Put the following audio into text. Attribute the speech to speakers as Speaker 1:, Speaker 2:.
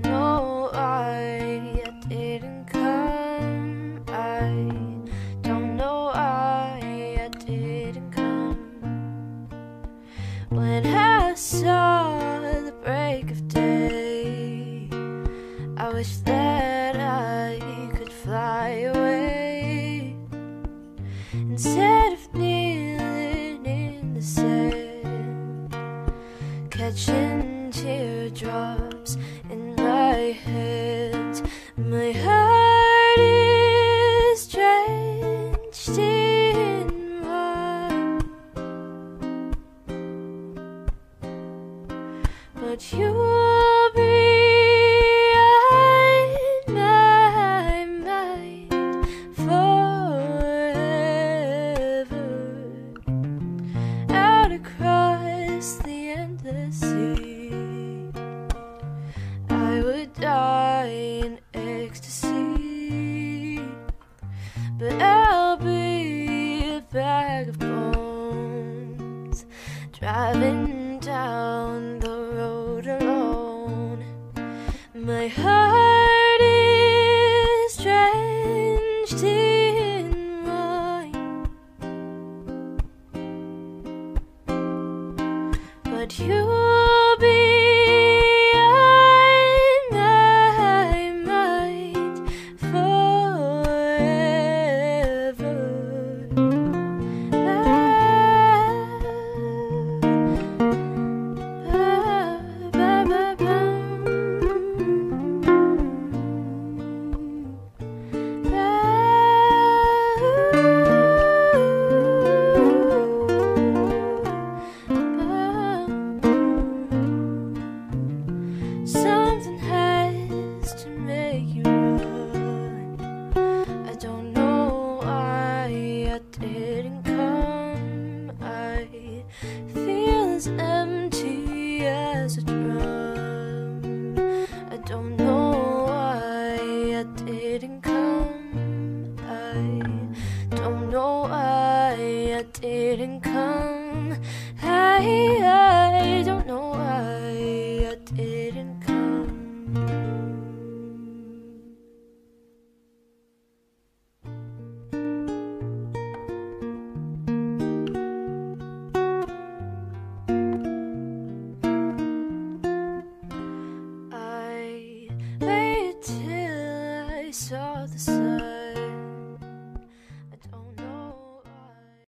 Speaker 1: know why I didn't come. I don't know why I didn't come. When I saw the break of day, I wish that I could fly away instead of kneeling in the sand, catching teardrops in my hands. My heart is drenched in wine, but you'll be on my mind forever, out across the endless sea. I would die in ecstasy, but I'll be a bag of bones, driving down the road alone. My heart is drenched in wine, but you'll be on my mind forever. Something has to make you run. I don't know why I didn't come. I feel as empty as a drum. I don't know why I didn't come. I don't know why I didn't come.